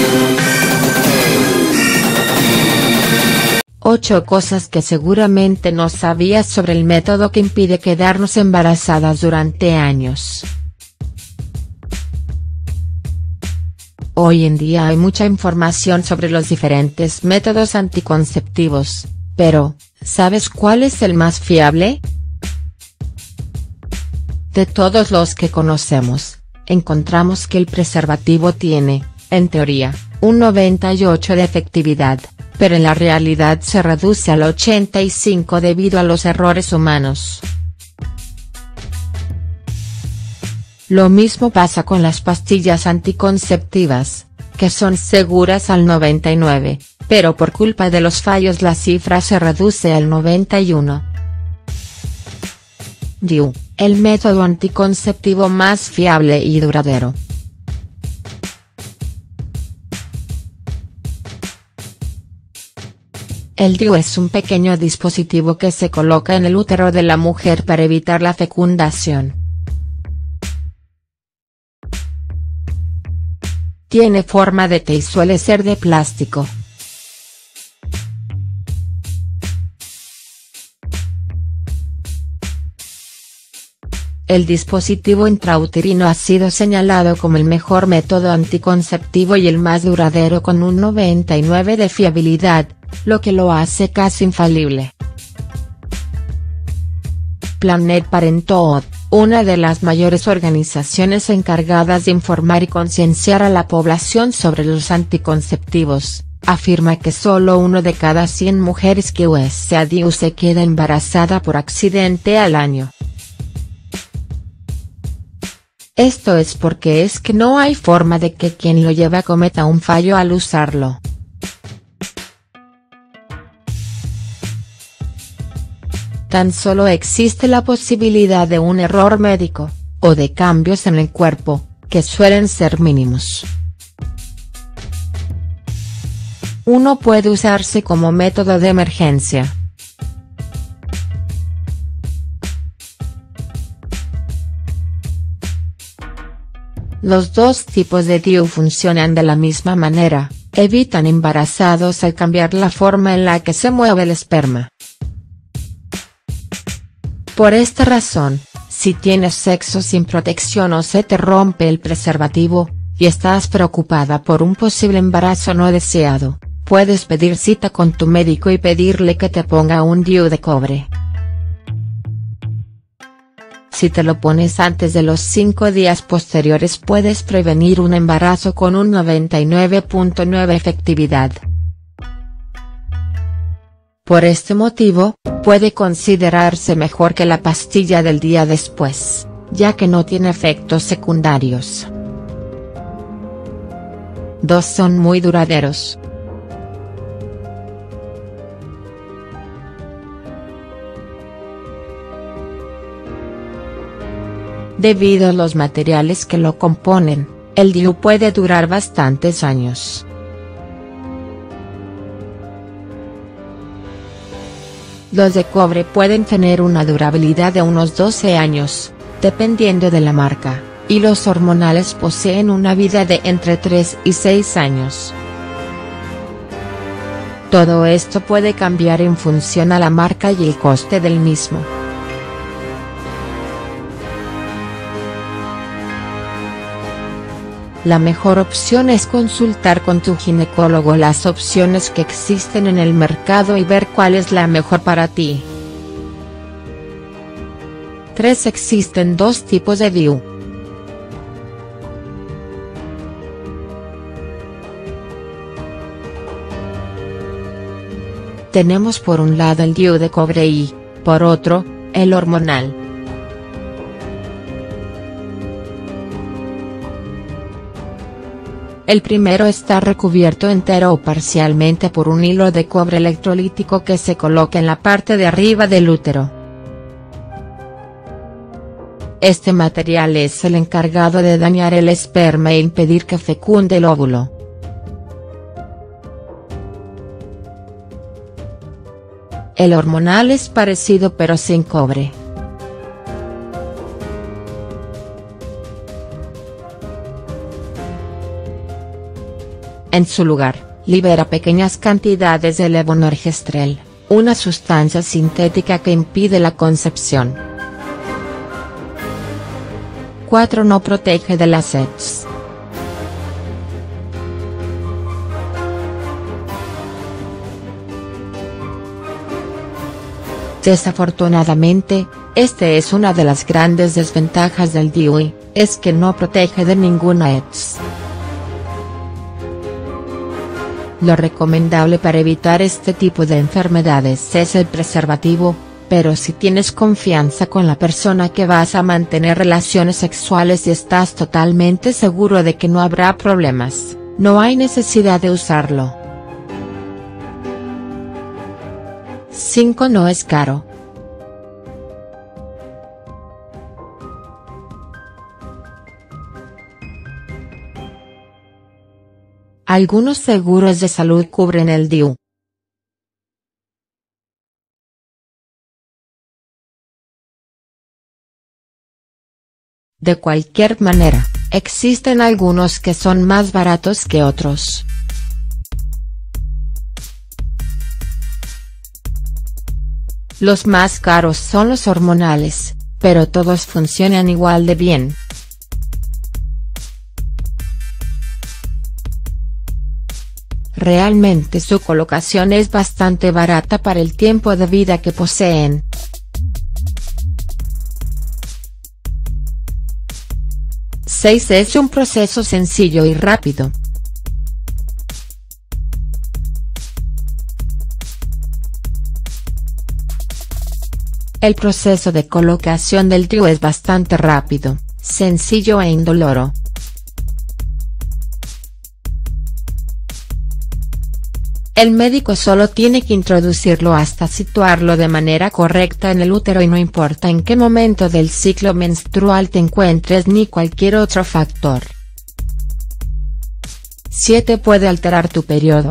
8 cosas que seguramente no sabías sobre el método que impide quedarnos embarazadas durante años. Hoy en día hay mucha información sobre los diferentes métodos anticonceptivos, pero, ¿sabes cuál es el más fiable? De todos los que conocemos, encontramos que el preservativo tiene, en teoría, un 98% de efectividad, pero en la realidad se reduce al 85% debido a los errores humanos. Lo mismo pasa con las pastillas anticonceptivas, que son seguras al 99%, pero por culpa de los fallos la cifra se reduce al 91%. DIU, el método anticonceptivo más fiable y duradero. El DIU es un pequeño dispositivo que se coloca en el útero de la mujer para evitar la fecundación. Tiene forma de T y suele ser de plástico. El dispositivo intrauterino ha sido señalado como el mejor método anticonceptivo y el más duradero con un 99% de fiabilidad, lo que lo hace casi infalible. Planned Parenthood, una de las mayores organizaciones encargadas de informar y concienciar a la población sobre los anticonceptivos, afirma que solo 1 de cada 100 mujeres que usa DIU se queda embarazada por accidente al año. Esto es porque es que no hay forma de que quien lo lleva cometa un fallo al usarlo. Tan solo existe la posibilidad de un error médico, o de cambios en el cuerpo, que suelen ser mínimos. Uno puede usarse como método de emergencia. Los dos tipos de DIU funcionan de la misma manera, evitan embarazados al cambiar la forma en la que se mueve el esperma. Por esta razón, si tienes sexo sin protección o se te rompe el preservativo, y estás preocupada por un posible embarazo no deseado, puedes pedir cita con tu médico y pedirle que te ponga un DIU de cobre. Si te lo pones antes de los 5 días posteriores puedes prevenir un embarazo con un 99.9% efectividad. Por este motivo, puede considerarse mejor que la pastilla del día después, ya que no tiene efectos secundarios. 2 son muy duraderos. Debido a los materiales que lo componen, el DIU puede durar bastantes años. Los de cobre pueden tener una durabilidad de unos 12 años, dependiendo de la marca, y los hormonales poseen una vida de entre 3 y 6 años. Todo esto puede cambiar en función a la marca y el coste del mismo. La mejor opción es consultar con tu ginecólogo las opciones que existen en el mercado y ver cuál es la mejor para ti. 3. Existen 2 tipos de DIU. Tenemos por un lado el DIU de cobre y, por otro, el hormonal. El primero está recubierto entero o parcialmente por un hilo de cobre electrolítico que se coloca en la parte de arriba del útero. Este material es el encargado de dañar el esperma e impedir que fecunde el óvulo. El hormonal es parecido pero sin cobre. En su lugar, libera pequeñas cantidades de levonorgestrel, una sustancia sintética que impide la concepción. 4. No protege de las ETS. Desafortunadamente, este es una de las grandes desventajas del DIU, es que no protege de ninguna ETS. Lo recomendable para evitar este tipo de enfermedades es el preservativo, pero si tienes confianza con la persona que vas a mantener relaciones sexuales y estás totalmente seguro de que no habrá problemas, no hay necesidad de usarlo. 5. No es caro. Algunos seguros de salud cubren el DIU. De cualquier manera, existen algunos que son más baratos que otros. Los más caros son los hormonales, pero todos funcionan igual de bien. Realmente su colocación es bastante barata para el tiempo de vida que poseen. Es un proceso sencillo y rápido. El proceso de colocación del DIU es bastante rápido, sencillo e indoloro. El médico solo tiene que introducirlo hasta situarlo de manera correcta en el útero y no importa en qué momento del ciclo menstrual te encuentres ni cualquier otro factor. 7. Puede alterar tu periodo.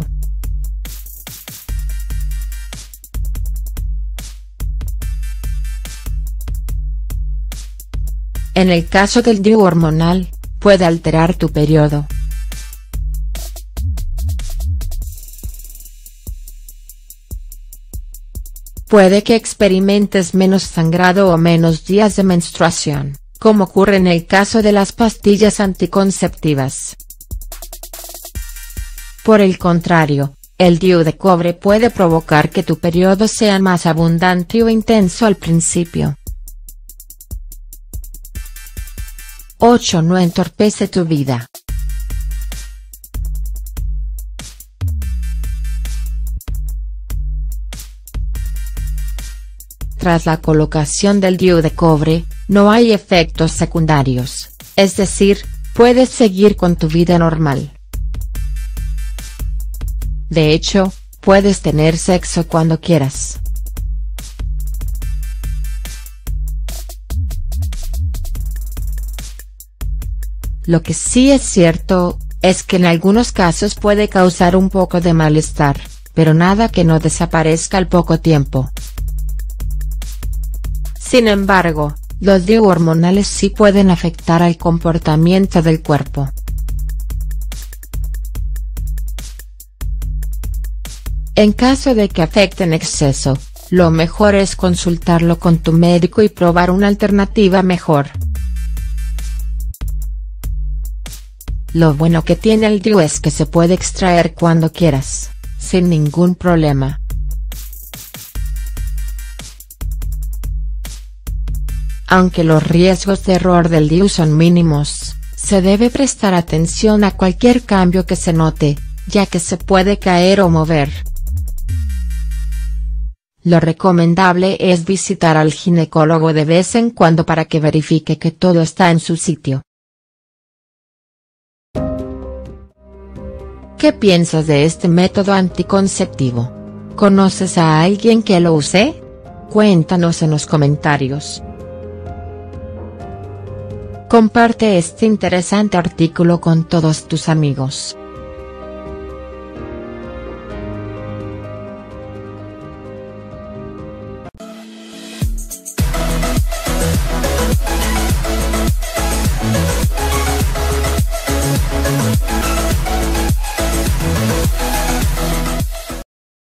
En el caso del DIU hormonal, puede alterar tu periodo. Puede que experimentes menos sangrado o menos días de menstruación, como ocurre en el caso de las pastillas anticonceptivas. Por el contrario, el DIU de cobre puede provocar que tu periodo sea más abundante o intenso al principio. 8. No entorpece tu vida. Tras la colocación del DIU de cobre, no hay efectos secundarios, es decir, puedes seguir con tu vida normal. De hecho, puedes tener sexo cuando quieras. Lo que sí es cierto, es que en algunos casos puede causar un poco de malestar, pero nada que no desaparezca al poco tiempo. Sin embargo, los DIU hormonales sí pueden afectar al comportamiento del cuerpo. En caso de que afecten exceso, lo mejor es consultarlo con tu médico y probar una alternativa mejor. Lo bueno que tiene el DIU es que se puede extraer cuando quieras, sin ningún problema. Aunque los riesgos de error del DIU son mínimos, se debe prestar atención a cualquier cambio que se note, ya que se puede caer o mover. Lo recomendable es visitar al ginecólogo de vez en cuando para que verifique que todo está en su sitio. ¿Qué piensas de este método anticonceptivo? ¿Conoces a alguien que lo use? Cuéntanos en los comentarios. Comparte este interesante artículo con todos tus amigos.